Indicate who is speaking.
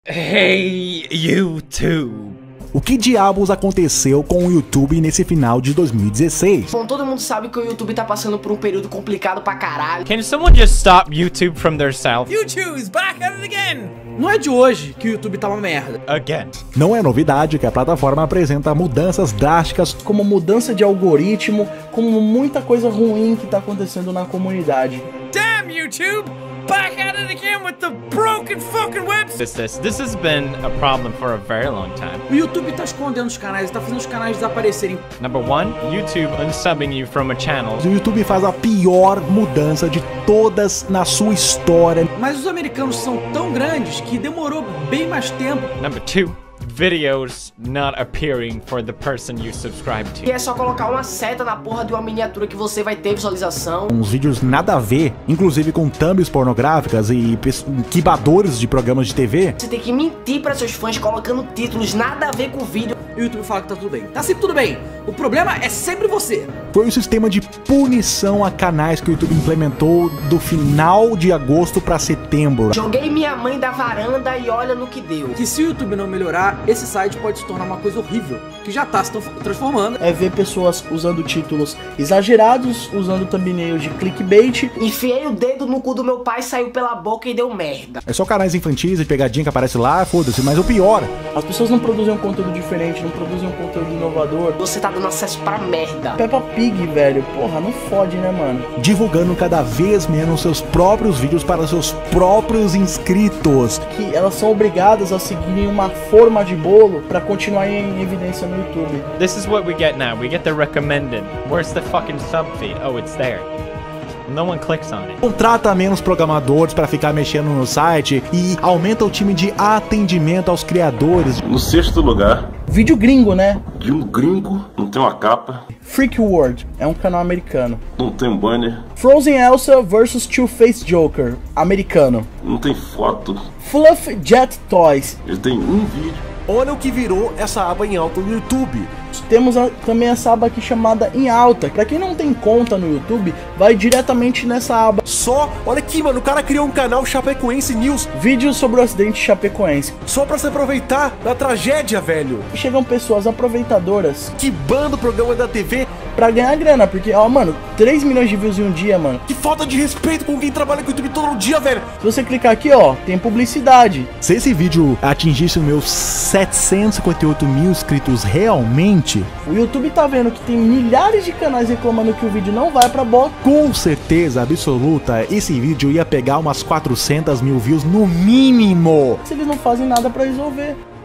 Speaker 1: Hey, YouTube!
Speaker 2: O que diabos aconteceu com o YouTube nesse final de 2016?
Speaker 3: Bom, todo mundo sabe que o YouTube tá passando por um período complicado pra caralho.
Speaker 1: Can someone just stop YouTube from their self?
Speaker 4: YouTube's back at it again! Não é de hoje que o YouTube tá uma merda.
Speaker 1: Again.
Speaker 2: Não é novidade que a plataforma apresenta mudanças drásticas,
Speaker 5: como mudança de algoritmo, como muita coisa ruim que tá acontecendo na comunidade.
Speaker 4: Damn YouTube! Back at it again with the broken fucking website!
Speaker 1: This has been a problem for a very long time.
Speaker 4: O YouTube tá escondendo os canais, tá fazendo os canais desaparecerem.
Speaker 1: Number one, YouTube unsubbing you from a channel.
Speaker 2: O YouTube faz a pior mudança de todas na sua história.
Speaker 4: Mas os americanos são tão grandes que demorou bem mais tempo.
Speaker 1: Number two, videos not appearing for the person you subscribe to.
Speaker 3: E é só colocar uma seta na porra de uma miniatura que você vai ter visualização.
Speaker 2: Uns vídeos nada a ver, inclusive com thumbs pornográficas e quibadores de programas de TV.
Speaker 3: Você tem que mentir para seus fãs colocando títulos nada a ver com o vídeo.
Speaker 4: E o YouTube fala que tá tudo bem. Tá sempre tudo bem. O problema é sempre você.
Speaker 2: Foi o sistema de punição a canais que o YouTube implementou do final de agosto para setembro.
Speaker 3: Joguei minha mãe da varanda e olha no que deu.
Speaker 4: Que se o YouTube não melhorar, esse site pode se tornar uma coisa horrível, que já tá se transformando.
Speaker 5: É ver pessoas usando títulos exagerados, usando thumbnail de clickbait.
Speaker 3: Enfiei o dedo no cu do meu pai, saiu pela boca e deu merda.
Speaker 2: É só canais infantis e pegadinha que aparece lá, foda-se, mas o pior...
Speaker 5: As pessoas não produzem um conteúdo diferente, não produzem um conteúdo inovador.
Speaker 3: Você tá dando acesso pra merda.
Speaker 5: Peppa Pig, velho, porra, não fode, né, mano?
Speaker 2: Divulgando cada vez menos seus próprios vídeos para seus próprios inscritos.
Speaker 5: Que elas são obrigadas a seguirem uma forma de bolo pra continuar em evidência no YouTube.
Speaker 1: This is what we get now. We get the recommended. Where's the fucking sub feed? Oh, it's there. No one clicks on it.
Speaker 2: Contrata menos programadores para ficar mexendo no site e aumenta o time de atendimento aos criadores.
Speaker 6: No sexto lugar,
Speaker 5: vídeo gringo, né?
Speaker 6: de um gringo, não tem uma capa,
Speaker 5: Freak World, é um canal americano.
Speaker 6: não tem um banner,
Speaker 5: Frozen Elsa vs Two-Face Joker, americano.
Speaker 6: não tem foto,
Speaker 5: Fluff Jet Toys.
Speaker 6: ele tem um vídeo.
Speaker 7: Olha o que virou essa aba em alta no YouTube.
Speaker 5: Temos também essa aba aqui chamada em alta. Pra quem não tem conta no YouTube, vai diretamente nessa aba.
Speaker 7: Só, olha aqui, mano, o cara criou um canal Chapecoense News
Speaker 5: Vídeos sobre o acidente chapecoense.
Speaker 7: só pra se aproveitar da tragédia, velho.
Speaker 5: E chegam pessoas aproveitadoras
Speaker 7: Que banda o programa da TV.
Speaker 5: pra ganhar grana. Porque, ó, mano, 3 milhões de views em um dia, mano.
Speaker 7: Que falta de respeito com quem trabalha com o YouTube todo dia, velho.
Speaker 5: Se você clicar aqui, ó, tem publicidade.
Speaker 2: Se esse vídeo atingisse os meus 758 mil inscritos realmente,
Speaker 5: O YouTube tá vendo que tem milhares de canais reclamando que o vídeo não vai pra bot.
Speaker 2: com certeza absoluta, esse vídeo ia pegar umas 400 mil views no mínimo.
Speaker 5: Se eles não fazem nada pra resolver.